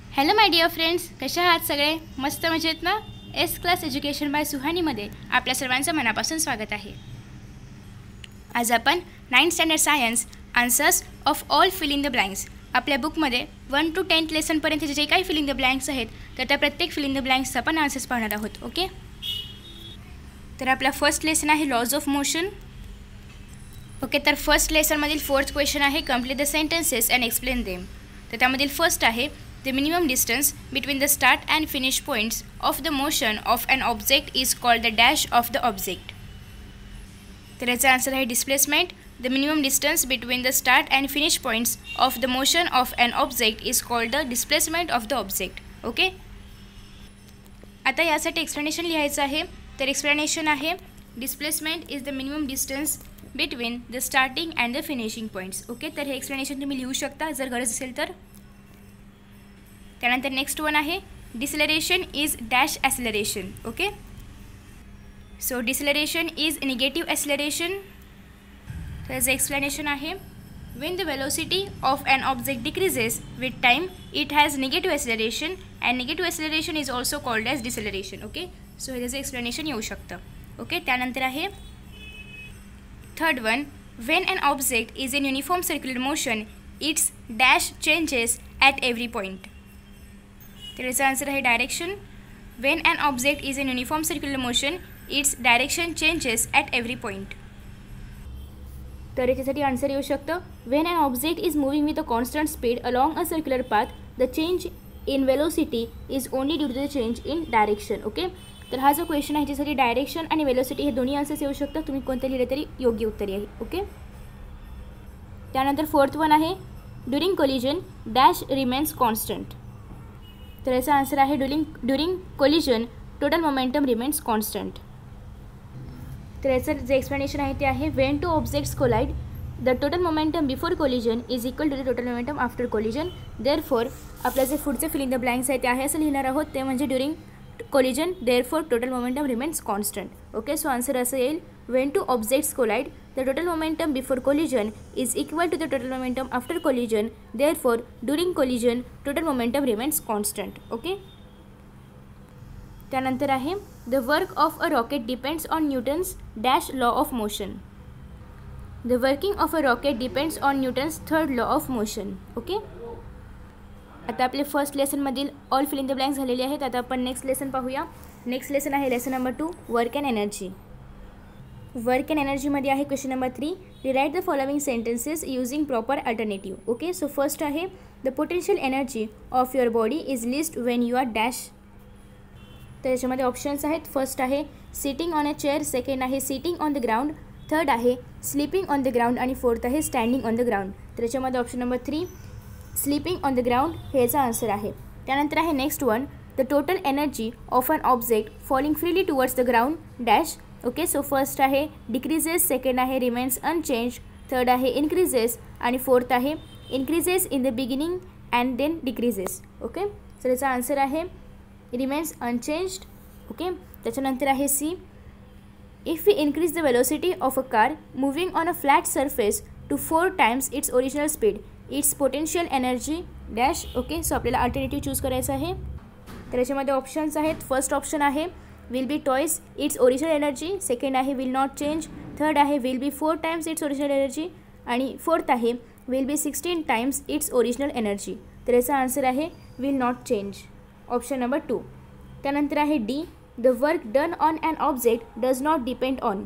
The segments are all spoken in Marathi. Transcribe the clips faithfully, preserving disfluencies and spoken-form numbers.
हॅलो माय डिअर फ्रेंड्स, कशा आहात सगळे? मस्त मजेत ना? एस क्लास एज्युकेशन बाय सुहानीमध्ये आपल्या सर्वांचं मनापासून स्वागत आहे. आज आपण ninth standard science answers of all fill in the blanks आपल्या बुकमध्ये वन टू टेन्थ लेसनपर्यंतचे जे काही फिल इन द ब्लँक्स आहेत तर त्या प्रत्येक फिल इन द ब्लँक्सचा आपण आन्सर्स पाहणार आहोत. ओके, तर आपला फर्स्ट लेसन आहे लॉज ऑफ मोशन. ओके, तर फर्स्ट लेसनमधील फोर्थ क्वेश्चन आहे complete the sentences and explain them. तर त्यामधील फर्स्ट आहे the minimum distance between the start and finish points of the motion of an object is called the dash of the object. तर याचा आन्सर आहे displacement. The minimum distance between the start and finish points of the motion of an object is called the displacement of the object. Okay, आता यासाठी एक्सप्लेनेशन लिहायचं आहे. तर एक्सप्लेनेशन आहे displacement is the minimum distance between the starting and the finishing points. Okay, तर हे एक्सप्लेनेशन तुम्ही लिहू शकता जर गरज असेल तर. त्यानंतर नेक्स्ट वन आहे deceleration is dash acceleration. Okay, so deceleration is negative acceleration. त्याचं एक्सप्लेनेशन आहे when the velocity of an object decreases with time it has negative acceleration and negative acceleration is also called as deceleration. Okay, so हे त्याचं एक्सप्लेनेशन येऊ शकतं. ओके, त्यानंतर आहे third one when an object is in uniform circular motion its dash changes at every point. तर याचा आन्सर आहे direction. When an object is in uniform circular motion its direction changes at every point. तर याच्यासाठी आन्सर येऊ शकतं when an object is moving with a constant speed along a circular path the change in velocity is only due to the change in direction. Okay, तर हा जो क्वेश्चन आहे त्याच्यासाठी डायरेक्शन आणि वेलोसिटी हे दोन्ही आन्सर्स येऊ शकतात. तुम्ही कोणतं लिहिलं तरी योग्य उत्तर आहे. ओके, त्यानंतर फोर्थ वन आहे during collision dash remains constant. तर याचा आन्सर आहे during during collision total momentum remains constant. तर याचं जे एक्सप्लेनेशन आहे ते आहे when two objects collide the total momentum before collision is equal to the total momentum after collision. Therefore आपलं जे पुढचे फिल इन द ब्लँक्स आहे ते आहे असं लिहिणार आहोत. ते म्हणजे during collision therefore total momentum remains constant. Okay, so answer असं येईल when two objects collide the total momentum before collision is equal to the total momentum after collision. Therefore, during collision, total momentum remains constant. Okay. त्यानंतर आहे the work of a rocket depends on Newton's dash law of motion. The working of a rocket depends on Newton's third law of motion. Okay. आता आपले फर्स्ट लेसनमधील all fill in the blanks झालेले आहेत. आता आपण नेक्स्ट लेसन पाहूया. नेक्स्ट लेसन आहे lesson number two work and energy. Work and एनर्जीमध्ये आहे question number three rewrite the following sentences using proper alternative. Okay, so first आहे the potential energy of your body is least when you are dash. तर याच्यामध्ये ऑप्शन्स आहेत. फर्स्ट आहे sitting on a chair, second आहे sitting on the ground, third आहे स्लीपिंग ऑन द ग्राउंड आणि फोर्थ आहे स्टँडिंग ऑन द ग्राउंड. तर याच्यामध्ये option number three sleeping on the ground हे याचा आन्सर आहे. त्यानंतर आहे next one the total energy of an object falling freely towards the ground dash. Okay, so first आहे डिक्रीजेस, सेकंड आहे रिमेन्स अनचेंज, थर्ड आहे इन्क्रीजेस आणि फोर्थ आहे increases in the beginning and then decreases. Okay, so याचा आन्सर आहे रिमेन्स अनचेंज्ड. ओके, त्याच्यानंतर आहे C if we increase the velocity of a car moving on a flat surface to four times its original speed its potential energy dash. Okay, so आपल्याला अल्टरनेटिव्ह चूज करायचं आहे. तर याच्यामध्ये ऑप्शन्स आहेत. फर्स्ट ऑप्शन आहे will be twice its original energy, second आहे विल नॉट चेंज, थर्ड आहे will be four times its original energy आणि फोर्थ आहे will B sixteen times its original energy. तर याचा आन्सर आहे will not change, option number two. त्यानंतर आहे D the work done on an object does not depend on.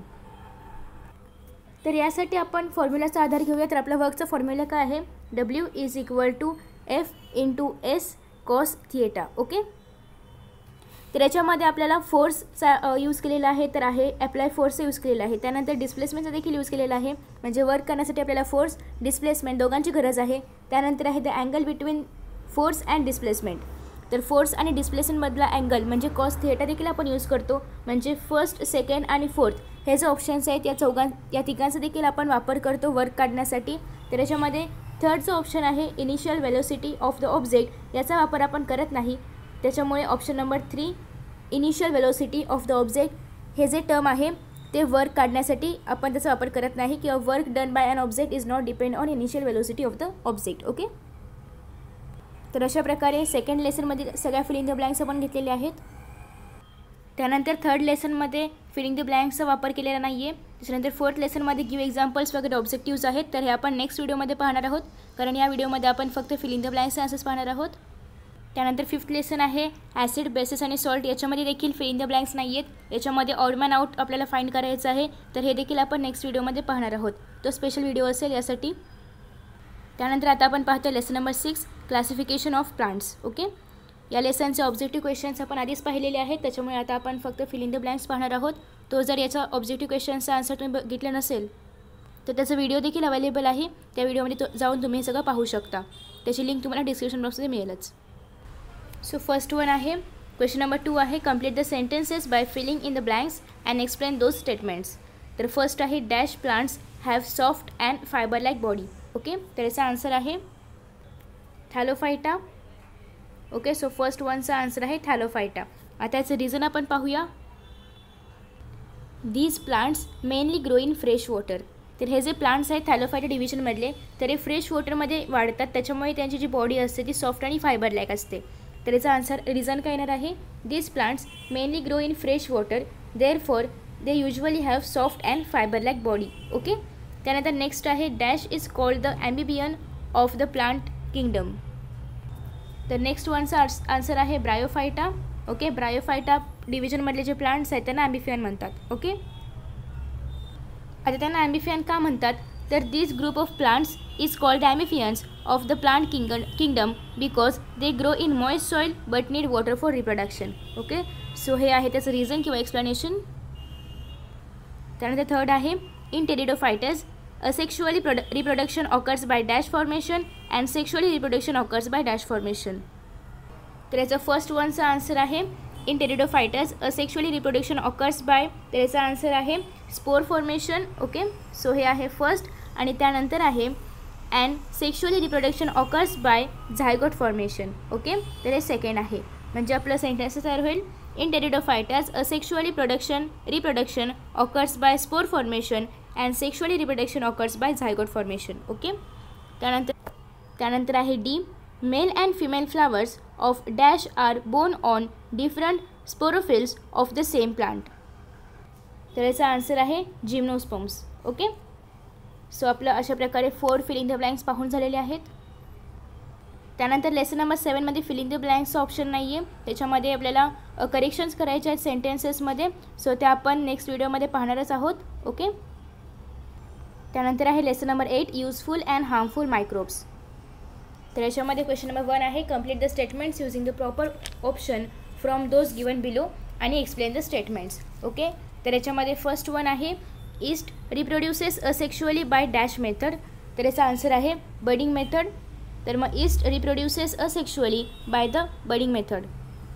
तर यासाठी आपण फॉर्म्युलाचा आधार घेऊया. तर आपल्या वर्कचा फॉर्म्युला काय आहे W is equal to F into S cos theta. Okay, तर याच्यामध्ये आपल्याला फोर्सचा यूज केलेला आहे तर आहे ॲप्लाय फोर्सचा यूज केलेला आहे. त्यानंतर डिस्प्लेसमेंटचा देखील यूज केलेला आहे. म्हणजे वर्क करण्यासाठी आपल्याला फोर्स डिस्प्लेसमेंट दोघांची गरज आहे. त्यानंतर आहे the angle between force and displacement. तर फोर्स आणि डिस्प्लेसमेंटमधला अँगल म्हणजे कॉस थिएटा देखील आपण यूज करतो. म्हणजे फर्स्ट, सेकंड आणि फोर्थ हे जे ऑप्शन्स आहेत या चौघां या तिघांचा देखील आपण वापर करतो वर्क काढण्यासाठी. तर याच्यामध्ये थर्ड जो ऑप्शन आहे initial velocity of the object याचा वापर आपण करत नाही. त्याच्यामुळे option number three initial velocity of the object हे जे टर्म आहे ते वर्क काढण्यासाठी आपण त्याचा वापर करत नाही किंवा work done by an object is not depend on initial velocity of the object. Okay, तर अशा प्रकारे सेकंड लेसनमध्ये सगळ्या फिलिंग द ब्लँक्स आपण घेतलेले आहेत. त्यानंतर थर्ड लेसनमध्ये फिलिंग द ब्लँक्सचा वापर केलेला नाही आहे. त्याच्यानंतर फोर्थ लेसनमध्ये गिव्ह एक्झाम्पल्स वगैरे ऑब्जेक्टिव्स आहेत, तर हे आपण नेक्स्ट व्हिडिओमध्ये पाहणार आहोत, कारण या व्हिडिओमध्ये आपण फक्त फिलिंग द ब्लँक्सचे आन्सर्स पाहणार आहोत. त्यानंतर फिफ्थ लेसन आहे ॲसिड, बेसिस आणि सॉल्ट. याच्यामध्ये देखील फिलिंग द ब्लँक्स नाही आहेत. याच्यामध्ये ऑड मॅन आउट आपल्याला फाइंड करायचं आहे, तर हे देखील आपण नेक्स्ट व्हिडिओमध्ये पाहणार आहोत. तो स्पेशल व्हिडिओ असेल यासाठी. त्यानंतर आता आपण पाहतो lesson number six, classification of plants. Okay, या लेसनचे ऑब्जेक्टिव्ह क्वेश्चन्स आपण आधीच पाहिलेले आहेत, त्याच्यामुळे आता आपण फक्त फिलिंग द ब्लँक्स पाहणार आहोत. तो जर याचा ऑब्जेक्टिव्ह क्वेश्चन्सचा आन्सर तुम्ही बघितलं नसेल तर त्याचा व्हिडिओ देखील अवेलेबल आहे. त्या व्हिडिओमध्ये तो जाऊन तुम्ही हे सगळं पाहू शकता. त्याची लिंक तुम्हाला डिस्क्रिप्शन बॉक्समध्ये मिळेलच. सो फर्स्ट वन आहे क्वेश्चन नंबर टू आहे complete the sentences by filling in the blanks and explain those statements. तर फर्स्ट आहे dash plants have soft and fibre like body. Okay, तर याचा आन्सर आहे थॅलोफायटा. ओके, सो फर्स्ट वनचा आन्सर आहे थॅलोफायटा. आता याचं रिझन आपण पाहूया. These plants mainly grow in fresh water. तर हे जे प्लांट्स आहेत थॅलोफायटा डिव्हिजनमधले, तर हे फ्रेश वॉटरमध्ये वाढतात, त्याच्यामुळे त्यांची जी बॉडी असते ती सॉफ्ट आणि फायबर लाईक असते. तर याचा आन्सर रिझन काय येणार आहे, these plants mainly grow in fresh water therefore they usually have soft and fibre like body. Okay, त्यानंतर नेक्स्ट आहे dash is called the amphibian of the plant kingdom. तर नेक्स्ट वनचा आन्सर आहे ब्रायोफायटा. ओके, ब्रायोफायटा डिव्हिजनमधले जे प्लांट्स आहेत त्यांना ॲम्बिफियन म्हणतात. ओके, आता त्यांना ॲम्बिफियन का म्हणतात, तर this group of plants is called amphibians of the plant king kingdom because they grow in moist soil but need water for reproduction. Okay, so हे आहे त्याचं रिझन किंवा एक्सप्लेनेशन. त्यानंतर थर्ड आहे in Pteridophytes asexually reproduction occurs by dash formation and sexually reproduction occurs by dash formation. तर याचा फर्स्ट वनचा आन्सर आहे in Pteridophytes asexually reproduction occurs by, तर याचा आन्सर आहे स्पोर फॉर्मेशन. ओके, सो हे आहे फर्स्ट. आणि त्यानंतर आहे and sexually reproduction occurs by zygote formation. Okay, तर हे सेकंड आहे. म्हणजे आपलं सेंटेन्स तयार होईल in Pteridophytes asexually production reproduction occurs by spore formation and sexually reproduction occurs by zygote formation. Okay, त्यानंतर त्यानंतर आहे D male and female flowers of dash are born on different sporophylls of the same plant. तर याचा आन्सर आहे जिम्नोस्पर्म्स. ओके, सो आपलं अशा प्रकारे फोर फिलिंग द ब्लँक्स पाहून झालेले आहेत. त्यानंतर लेसन नंबर सेवनमध्ये फिलिंग द ब्लँक्सचं ऑप्शन नाही आहे, त्याच्यामध्ये आपल्याला करेक्शन्स करायचे आहेत सेंटेन्सेसमध्ये. सो त्या आपण नेक्स्ट व्हिडिओमध्ये पाहणारच आहोत. ओके, त्यानंतर आहे lesson number eight useful and harmful microbes. तर याच्यामध्ये क्वेश्चन नंबर वन आहे complete the statements using the proper option from those given below आणि एक्सप्लेन द स्टेटमेंट्स. ओके, तर याच्यामध्ये फर्स्ट वन आहे yeast reproduces asexually by dash method. तर याचा आन्सर आहे बडिंग मेथड. तर मग yeast reproduces asexually by the budding method.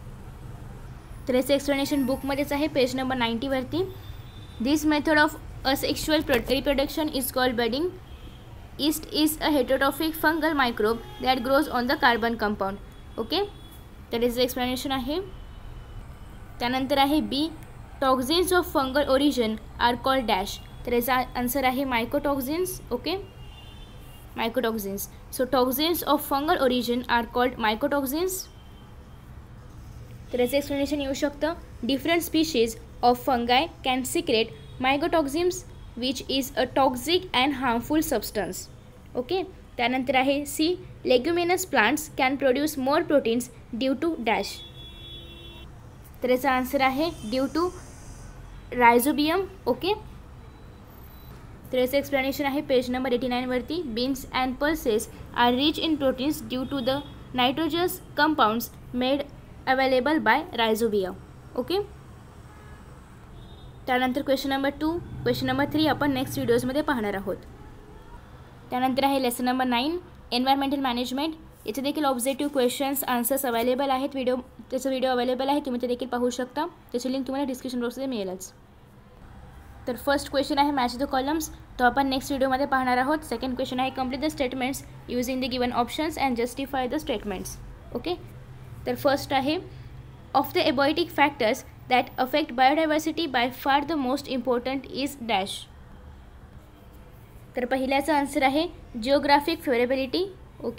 तर याचं एक्सप्लेनेशन बुकमध्येच आहे पेज नंबर नाईंटीवरती. This method of asexual reproduction is called budding. Yeast is a heterotrophic fungal microbe that grows on the carbon compound. Okay, that is the explanation आहे. त्यानंतर आहे B toxins of fungal origin are called dash. तर याचा आन्सर आहे mycotoxins. Okay, mycotoxins. So toxins of fungal origin are called mycotoxins. तर याचं एक्सप्लेनेशन येऊ शकतं different species of fungi can secrete mycotoxins which is a toxic and harmful substance. Okay, त्यानंतर आहे C leguminous plants can produce more proteins due to dash. तर याचा आन्सर आहे ड्यू टू रायझोबियम. ओके, तर याचं एक्सप्लेनेशन आहे पेज नंबर एटी नाईनवरती. Beans and pulses are rich in proteins due to the nitrogenous compounds made available by Rhizobium. Okay, त्यानंतर question number two question number three आपण नेक्स्ट व्हिडिओजमध्ये पाहणार आहोत. त्यानंतर आहे lesson number nine environmental management. याचे देखील ऑब्जेक्टिव्ह क्वेश्चन्स आन्सर्स अवेलेबल आहेत. व्हिडिओ त्याचा व्हिडिओ अवेलेबल आहे, तुम्ही ते देखील पाहू शकता. त्याची लिंक तुम्हाला डिस्क्रिप्शन बॉक्समध्ये मिळेलच. तर फर्स्ट क्वेश्चन आहे मॅच द कॉलम्स, तो आपण नेक्स्ट व्हिडिओमध्ये पाहणार आहोत. सेकंड क्वेश्चन आहे complete the statements using the given options and justify the statements. Okay, तर फर्स्ट आहे of the abiotic factors that affect biodiversity by far the most important is dash. तर पहिल्याचा आन्सर आहे जिओग्राफिक फेवरेबिलिटी. ओके,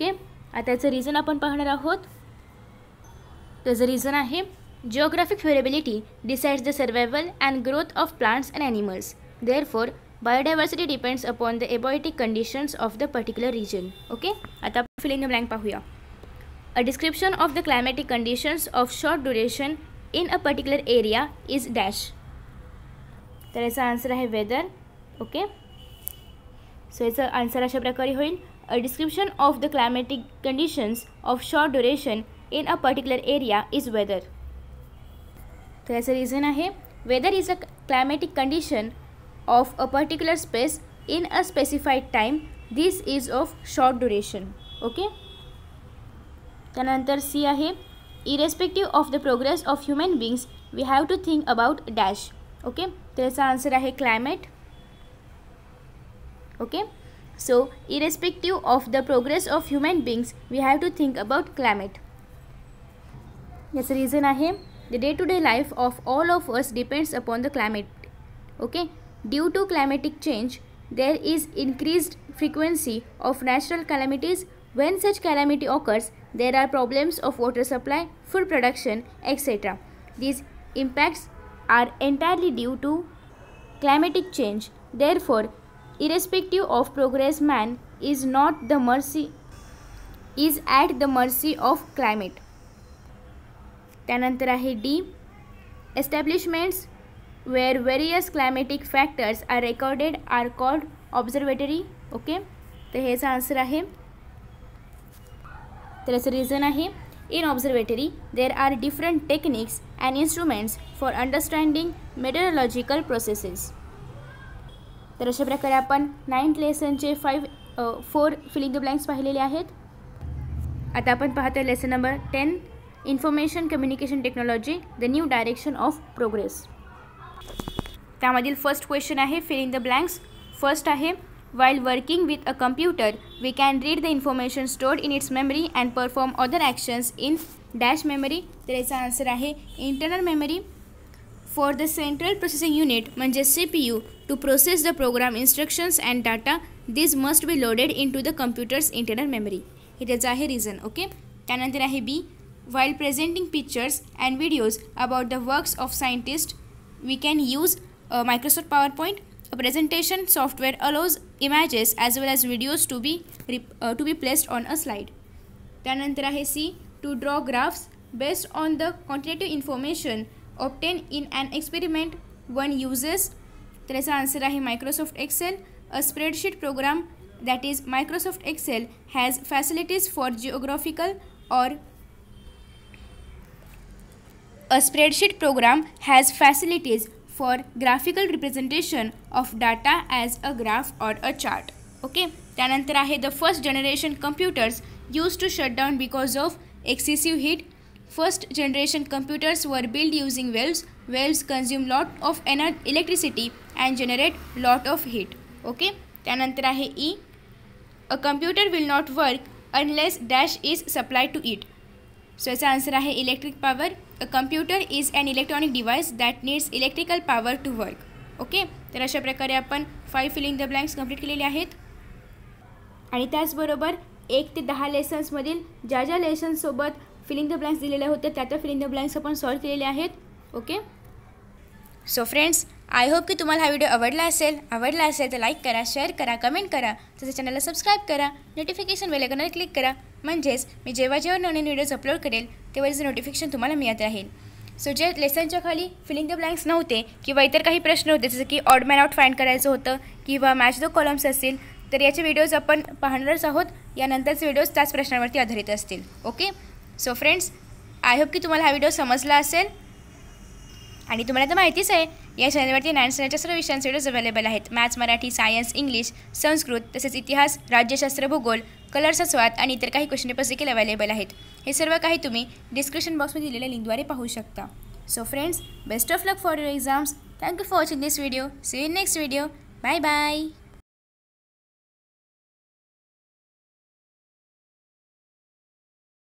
आता त्याचं रिझन आपण पाहणार आहोत. त्याचं रिझन आहे geographic variability decides the survival and growth of plants and animals. Therefore biodiversity depends upon the abiotic conditions of the particular region. Okay, आता आपण फिलिंग द ब्लँक पाहूया. A description of the climatic conditions of short duration in a particular area is dash. तर याचा आन्सर आहे वेदर. ओके, सो याचा आन्सर अशा प्रकारे होईल. A description of the climatic conditions of short duration in a particular area is weather. तर याचं रिझन आहे weather is a climatic condition of a particular space in a specified time. This is of short duration. Okay, त्यानंतर सी आहे irrespective of the progress of human beings we have to think about dash. Okay, तर याचा आन्सर आहे climate. Okay, so irrespective of the progress of human beings we have to think about climate. याचं रिझन आहे the day to day life of all of us depends upon the climate. Okay, due to climatic change there is increased frequency of natural calamities. When such calamity occurs there are problems of water supply, food production, et cetera. These impacts are entirely due to climatic change. Therefore irrespective of progress man is not the mercy is at the mercy of climate. त्यानंतर आहे D establishments where various climatic factors are recorded are called observatory. Okay, तर ह्याचा आन्सर आहे. तर याचं रिझन आहे in observatory there are different techniques and instruments for understanding meteorological processes. तर अशा प्रकारे आपण नाईन्थ लेसनचे five four filling the blanks पाहिलेले आहेत. आता आपण पाहतो lesson number ten information communication technology the new direction of progress. त्यामधील फर्स्ट क्वेश्चन आहे फिलिंग द ब्लँक्स. फर्स्ट आहे while working with a computer we can read the information stored in its memory and perform other actions in dash memory. तर याचा आन्सर आहे internal memory. For the central processing unit म्हणजे C P U to process the program instructions and data this must be loaded into the computer's internal memory. हे त्याचं आहे रिझन. ओके, त्यानंतर आहे बी while presenting pictures and videos about the works of scientists we can use uh, Microsoft PowerPoint. A presentation software allows images as well as videos to be uh, to be placed on a slide. त्यानंतर आहे C to draw graphs based on the quantitative information obtained in an experiment one uses. तर याचा आन्सर आहे Microsoft Excel. A spreadsheet program that is Microsoft Excel has facilities for geographical or A spreadsheet program has facilities for graphical representation of data as a graph or a chart. Okay, त्यानंतर आहे the first generation computers used to shut down because of excessive heat. First generation computers were built using valves. Valves consume lot of electricity and generate lot of heat. Okay, त्यानंतर आहे E a computer will not work unless dash is supplied to it. So याचा आन्सर आहे electric power. A computer is an electronic device that needs electrical power to work. Okay, तर अशा प्रकारे आपण five filling the blanks complete केलेले आहेत. आणि त्याचबरोबर एक ते दहा लेसन्समधील ज्या ज्या लेसन्ससोबत फिलिंग द ब्लँक्स दिलेले होते त्या त्या फिलिंग द ब्लँक्स आपण सॉल्व केलेले आहेत. Okay, so friends I hope की तुम्हाला हा व्हिडिओ आवडला असेल. आवडला असेल तर लाईक करा, शेअर करा, कमेंट करा, तसेच चॅनलला सबस्क्राईब करा, नोटिफिकेशन बेल आयकॉनवर क्लिक करा, म्हणजेच मी जेव्हा जेव्हा नवीन व्हिडिओज अपलोड करेल तेव्हा त्याचं नोटिफिकेशन तुम्हाला मिळत राहील. सो जे लेसनच्या खाली फिलिंग द ब्लँक्स नव्हते किंवा इतर काही प्रश्न होते जसं की ऑड मॅन आउट फाइंड करायचं होतं किंवा मॅच द कॉलम्स असतील तर याचे व्हिडिओज आपण पाहणारच आहोत. यानंतरचे व्हिडिओज त्याच प्रश्नांवरती आधारित असतील. Okay, so friends I hope की तुम्हाला हा व्हिडिओ समजला असेल. आणि तुम्हाला तर माहितीच आहे या चॅनलवरती नाईन स्टँडर्डच्या सर्व विषयांचे व्हिडिओज अवेलेबल आहेत. Maths, Marathi, science, English, Sanskrit, तसेच इतिहास, राज्यशास्त्र, भूगोल, कलरचा स्वाद आणि इतर काही क्वेश्चन पेपर्स देखील अवेलेबल आहेत. हे सर्व काही तुम्ही डिस्क्रिप्शन बॉक्समध्ये दिलेल्या लिंकद्वारे पाहू शकता. So friends best of luck for your exams. Thank you for watching this video. See you in next video. Bye bye.